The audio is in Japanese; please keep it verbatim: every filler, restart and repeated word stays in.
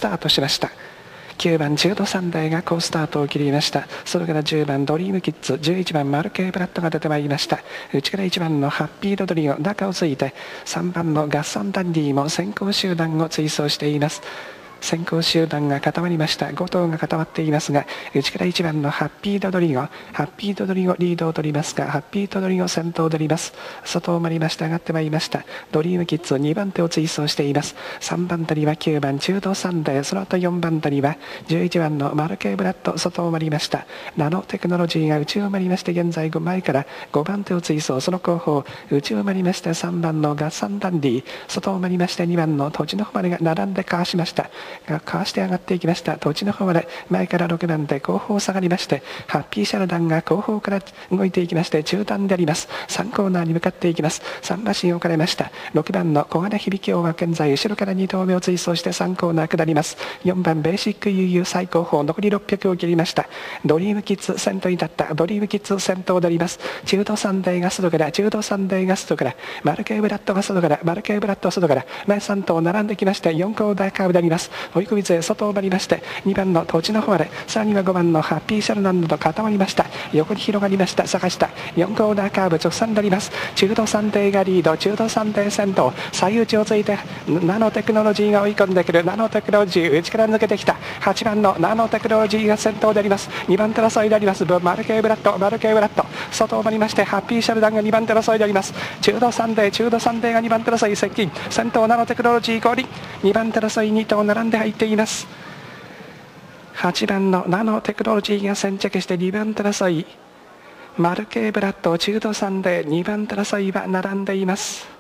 タートしました。きゅうばん中途サンデーが好スタートを切りました。それからじゅうばんドリームキッズ、じゅういちばんマルケイブラッドが出てまいりました。内からいちばんのハッピードドリオ、中をついてさんばんのガッサンダンディも先行集団を追走しています。先行集団が固まりました。ご頭が固まっていますが、内からいちばんのハッピードドリゴ、ハッピードドリゴリードを取りますが、ハッピードドリゴ先頭を取ります。外を回りました。上がってまいりました。ドリームキッズにばん手を追走しています。さんばん手にはきゅうばん中途サンデー、その後よんばん手にはじゅういちばんのマルケイブラッド、外を回りました。ナノテクノロジーが内を回りまして、現在前からごばん手を追走、その後方、内を回りましてさんばんのガッサンダンディ、外を回りましてにばんの土地の方までが並んでかわしました。がかわして上がっていきました。土地の方まで前からろくばんで後方下がりまして、ハッピーシャルダンが後方から動いていきまして中段であります。さんコーナーに向かっていきます。さん馬身置かれました。ろくばんの小金響王は現在後ろからに頭目を追走してさんコーナー下ります。よんばんベーシック悠々最高峰、残りろっぴゃくを切りました。ドリームキッズ先頭に立った。ドリームキッズ先頭であります。中途サンデーが外から、中途サンデーが外から、マルケイブラッドが外から、マルケイブラッド外から前さん頭並んできまして、よんコーナーカーブであります。追い込み勢外を回りまして、にばんの土地の方まで、さらにはごばんのハッピーシャルナンドと固まりました。横に広がりました。坂下よんコーナーカーブ直線であります。中途サンデーがリード、中途サンデー先頭、最内をついてナノテクノロジーが追い込んでくる。ナノテクノロジー内から抜けてきた。はちばんのナノテクノロジーが先頭であります。にばん手争いであります。マルケイブラッド、マルケイブラッド外を回りまして、ハッピーシャルダンがにばん手争いであります。中途サンデー、中途サンデーがにばん手争い接近、先頭ナノテクノロジー降臨、にばん手争いに頭並んで入っています。はちばんのナノテクノロジーが先着してにばん手争い、マルケイブラッド、中途サンデーにばん手争いは並んでいます。